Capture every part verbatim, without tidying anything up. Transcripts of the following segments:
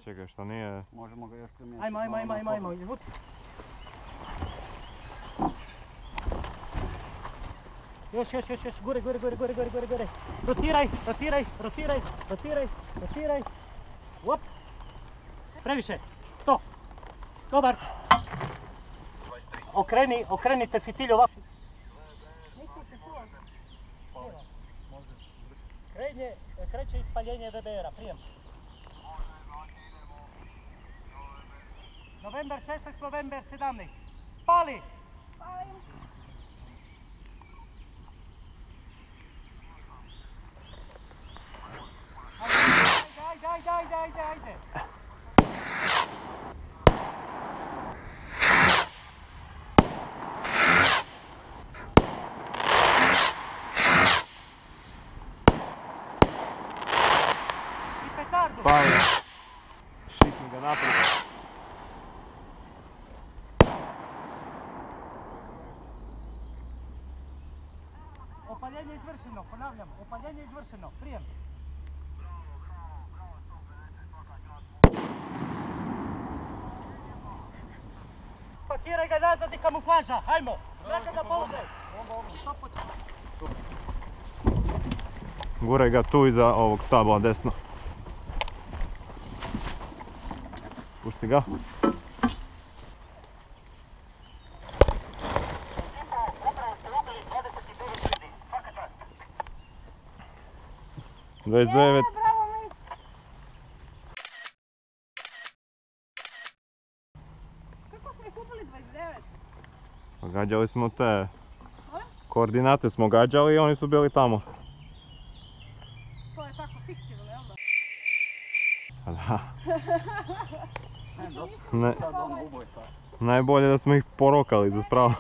Čekaj, što nije... Možemo ga još primijeniti. Ajmo, ajmo, ajmo, ajmo, ajmo, izvuci. Još, još, još, još, gore, gore, gore, gore, gore, gore, gore. Rotiraj, rotiraj, rotiraj, rotiraj, rotiraj. Op. Previše. To. Dobar. Okreni, okrenite fitilj ovako. Krenje, kreće ispaljenje V B R-a, prijem. Novembar šesnaest, novembar sedamnaest. Pali! Palim! Ajde, ajde, ajde, ajde, ajde! I petardu! Pali! Šikni ga naprijed. Opaljenje izvršeno, ponavljam, opaljenje izvršeno, prijem. Pakiraj ga nazad i kamuflaža, hajmo, nazad na položaj. Guraj ga tu iza ovog stabla desno. Pušti ga. dvadeset devet. Kako smo ih kupili dvadeset devet? Gađali smo te... Koordinate smo gađali i oni su bili tamo. To je tako fiktivno, jel da? Pa da. Ne, dosta Ne. sad ono ubojca. Najbolje da smo ih porokali za spravo.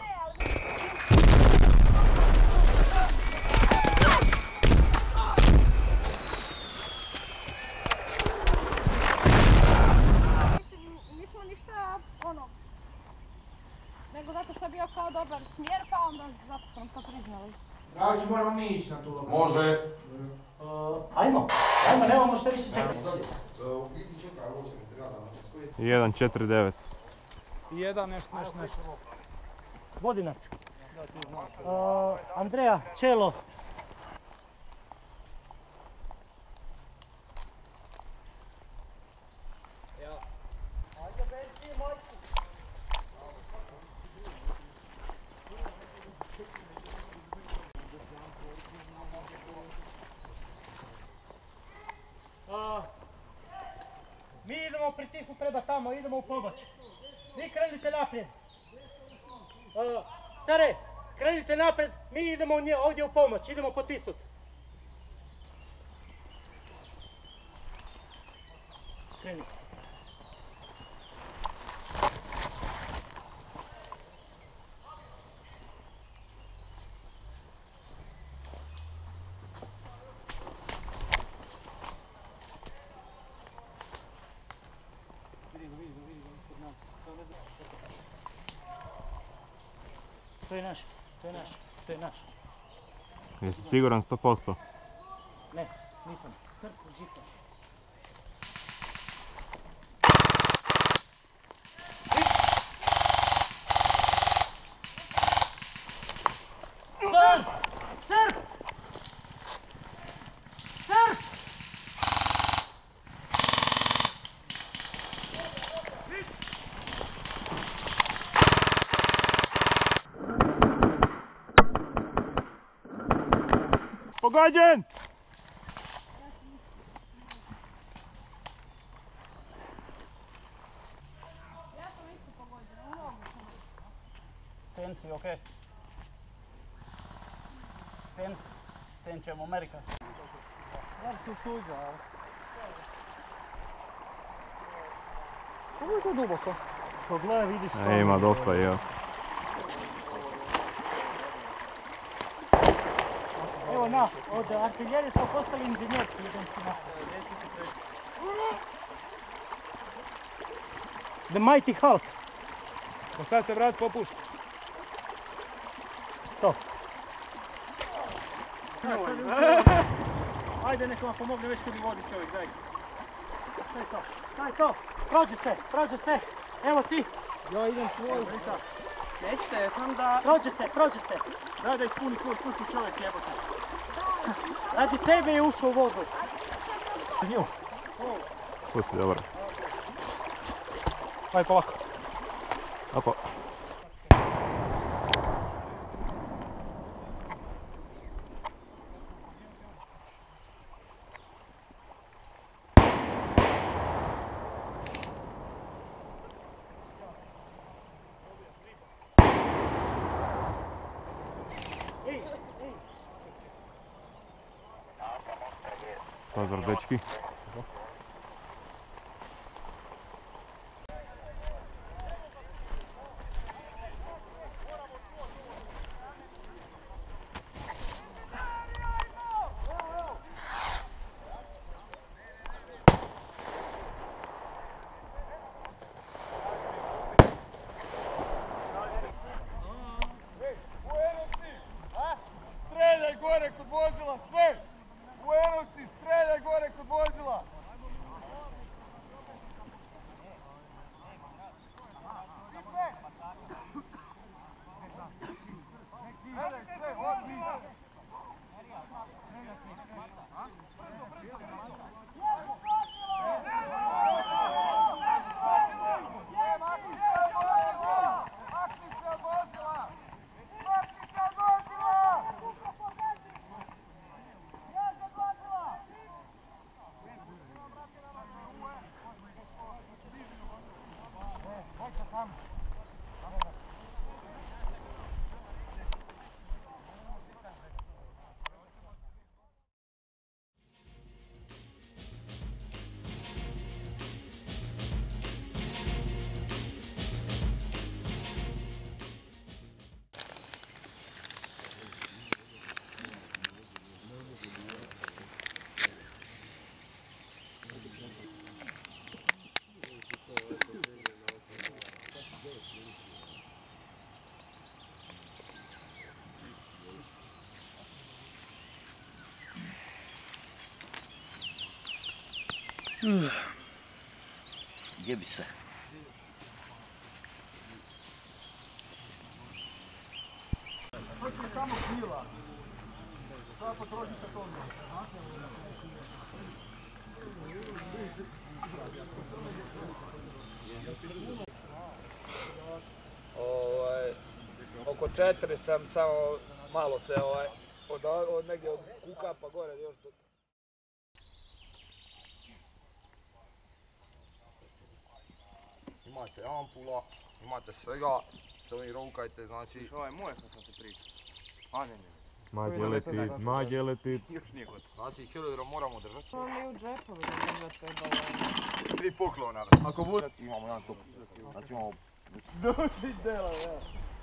Nismo ništa, ono, nego zato što je bio kao dobar smjer, pa onda zato smo to priznali. Dravić, moramo mi ići na tu lokaciju. Može. Uh, ajmo, ajmo, nemamo što više čekati. U biti čekaj, ovo ćemo se raditi. jedan četiri devet. Jedan, nešto, nešto, nešto. Vodi nas. Uh, Andreja, čelo. Uh, mi idemo pritisnuti treba tamo, idemo u pomoć. Vi krenite naprijed. Uh, care, krenite naprijed, mi idemo nje, ovdje u pomoć, idemo potisnuti. Kreni. To je naš, to je naš, to je naš. Jesi siguran sto posto? Ne, nisam. Srp, žito. Srp! Srp! Srp! Pogođen! Ja sam isto pogođena, u nogu sam. Ten si, okej. Ten, ten ćemo Amerika. Ja ću suđa, ali... Kako je to duboko? Pogledaj, vidiš to. E, ima dosta, jel? Evo na, od artiljerije smo postali inženjerci, jedan si na. The Mighty Hulk. Pa sad se vrat popušta. To. Ajde, neka vam pomogne, već kad mi vodi čovjek, daj. to je to. To je to. Prođe se, prođe se. Evo ti. Ja idem tvoj. Nećete, ja sam da... Prođe se, prođe se. Da da ispuni svoj svaki čovjek jebote. Radi tebe je ušao u vodu. Nju. Pusti, dobro. Aj polako. Opa. Pozdrav dečki. Streljaj gore kod vozila, sve! Buenovci, streljaj gore kod vozila! Streljaj sve, odmah! Jebi se. Ovaj, oko četiri sam samo malo se ovaj, od, od negdje od kuka pa gore još do... Imate ampula, imate svega, s ovim rukajte, znači... Ovo je moje što sam ti pričao. A ne, ne. Mađe leti, mađe leti. Još nije gotovo. Znači, kilodrom moramo držati. To mi u džepovi držati treba. Tri poklona. Ako bude... Imamo jedan top. Znači imamo... Doći dela, ja.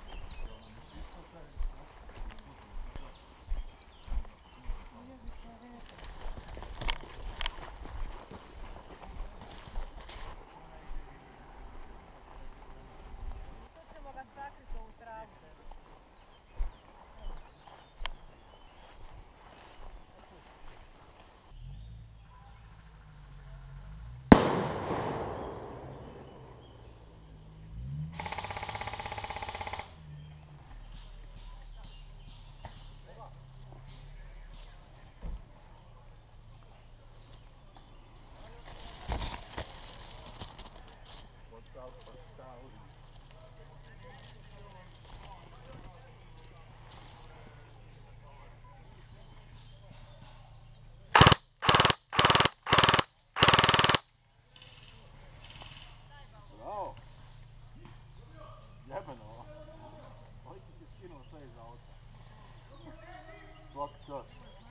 Svaki čas.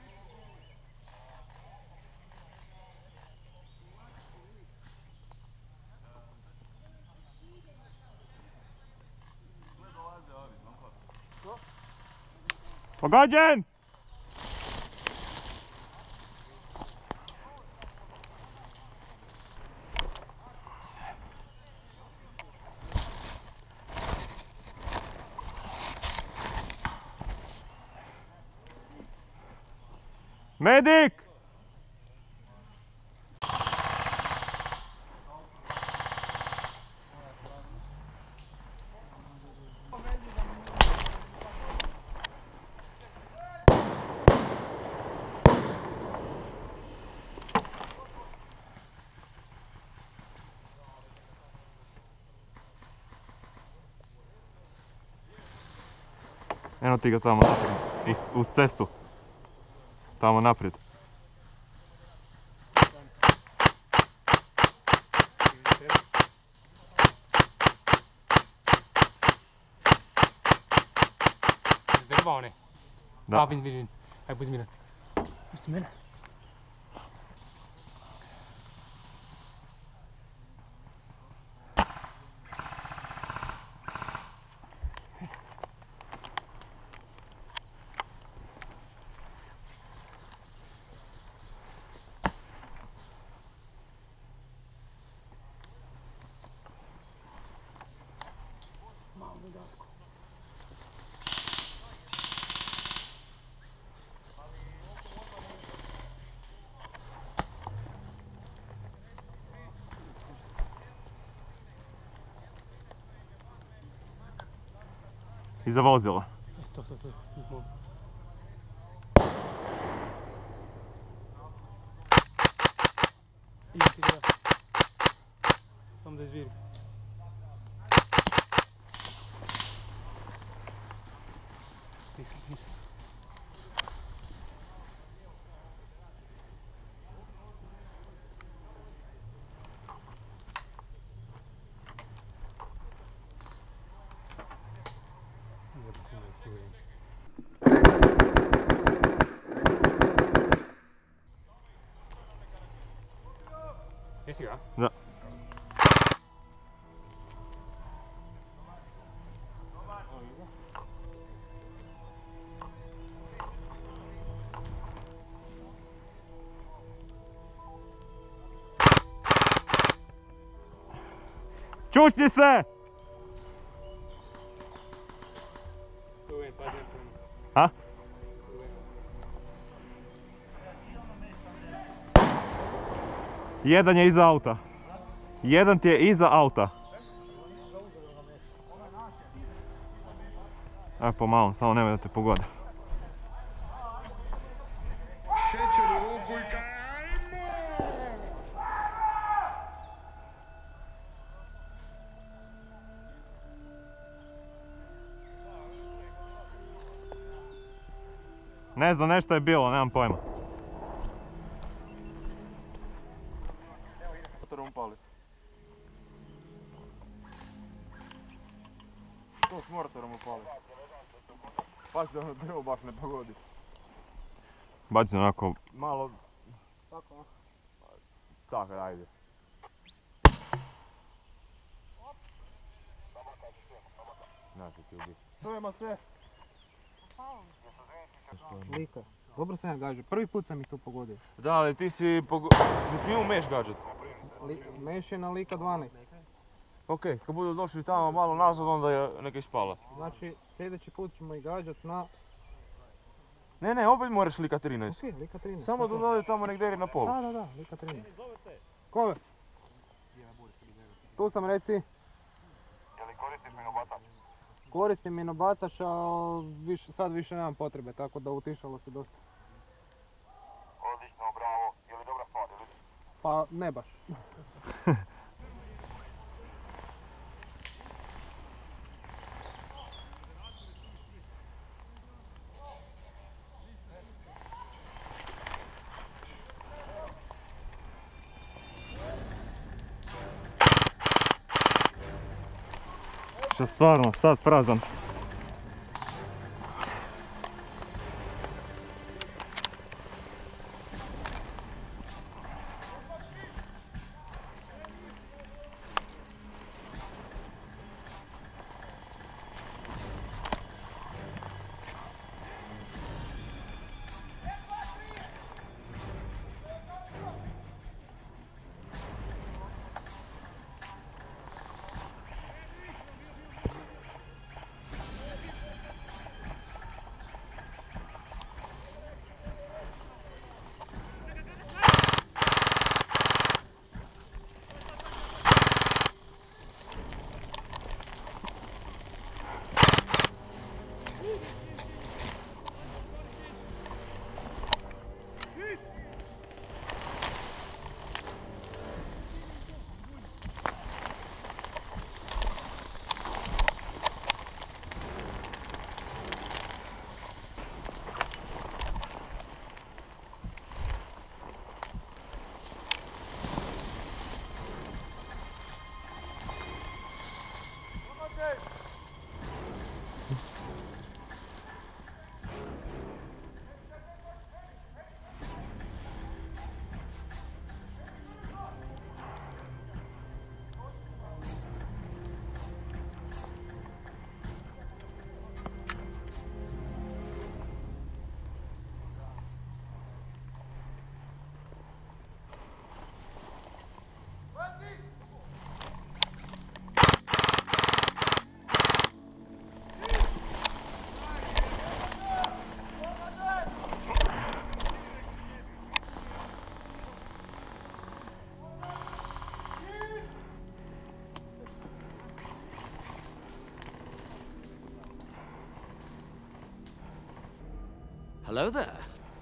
Pogađen! Medik! Eno ti ga tamo naprijed, uz, uz cestu. Tamo naprijed. Drva one. Da. A, vidim, vidim. Aj, budi miran. Pusti mene. Iza vozila. To, to, to. Mogu. Idi ti ga. Samo da izviri. Nisam, nisam. Jesi ga? Da. Čušni se! A? Jedan je iza auta. Jedan ti je iza auta. Evo pomalo, samo nemoj da te pogode. Šećer u ruku i kaj, ajmo! Ne znam, nešto je bilo, nemam pojma. Motorom upali. To s motorom upali. Pazi da ono drvo baš ne pogodi. Baci onako, Malo... Tako? Tako, ajde. Znači ti ubiti. To ima sve. Lika. Dobro sam ja gađao. Prvi put sam ih tu pogodio. Da, ali ti si pogo... Nisi imao meš gađat. Li, meš je na Lika dvanaest. Okej, kad budu došli tamo malo nazad, onda je neka ispala. Znači sljedeći put ćemo ih gađat na... Ne, ne, opet moraš Lika trinaest. Ok, Lika trinaest. Samo da ok. dođe tamo negdje na pol. Da, da, da, Lika trinaest. Kove? Tu sam, reci. Je li koristiš minobacač? Koristim minobacač, a viš, sad više nemam potrebe, tako da utišalo se dosta. Odlično, bravo. Je li dobra stvar, ili? Pa ne baš. što stvarno sad prazan. Hello there.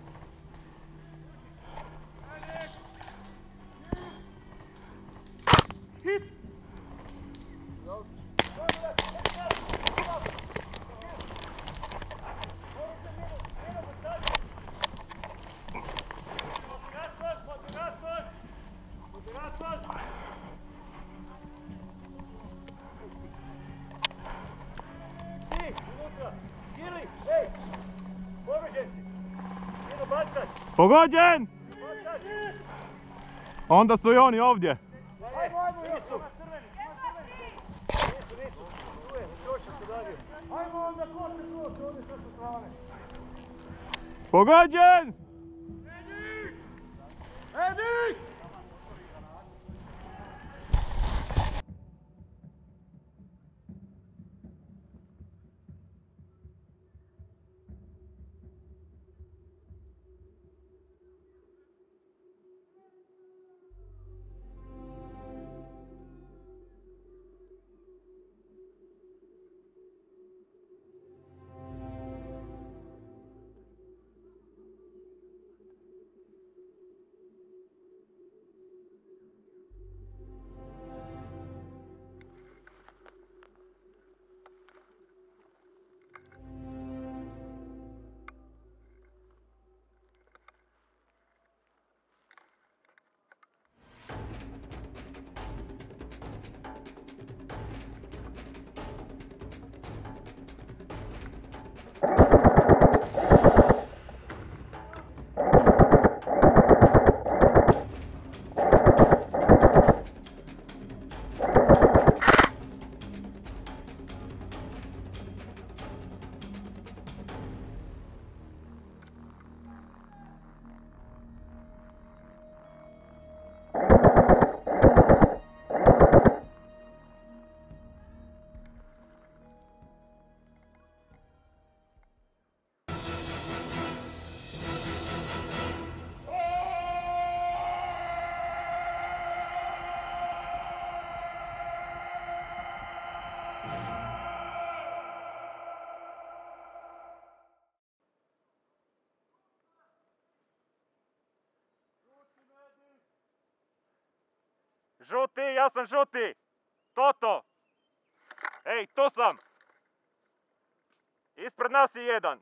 Pogođen! Onda su i oni ovdje. Pogođen! Edi! Žuti, ja sam žuti! Toto! Ej, tu sam! Ispred nas je jedan!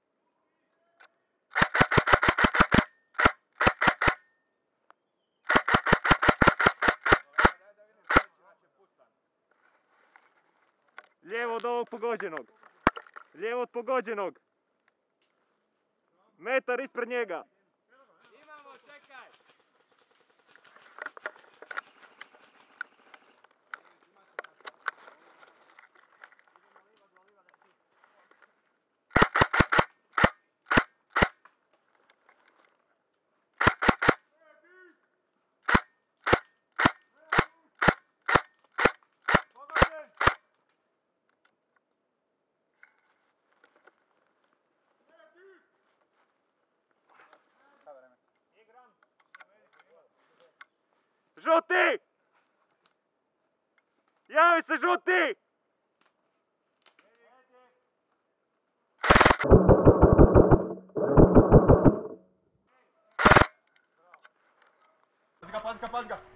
Lijevo od ovog pogođenog! Lijevo od pogođenog! Metar ispred njega! Imamo, čekaj! Žuti! Javi se, žuti! Pazi ga, pazi ga, pazi ga!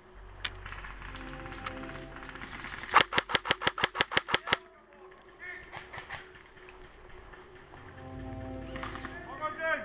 Pogođen!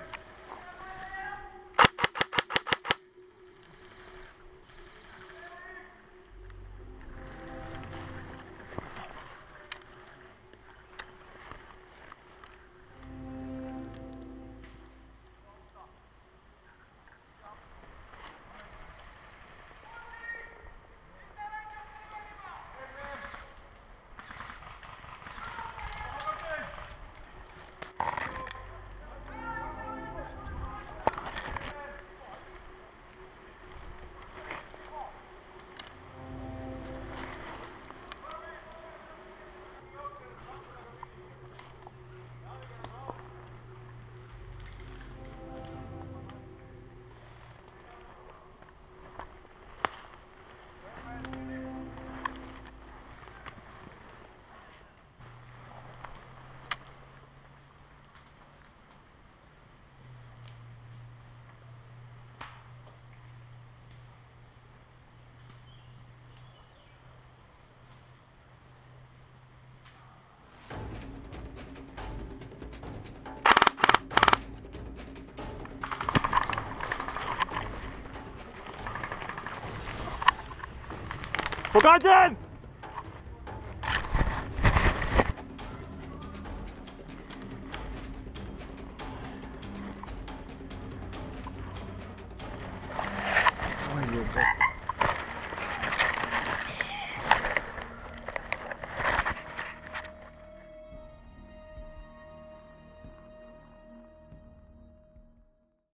Pogađen! Ajde,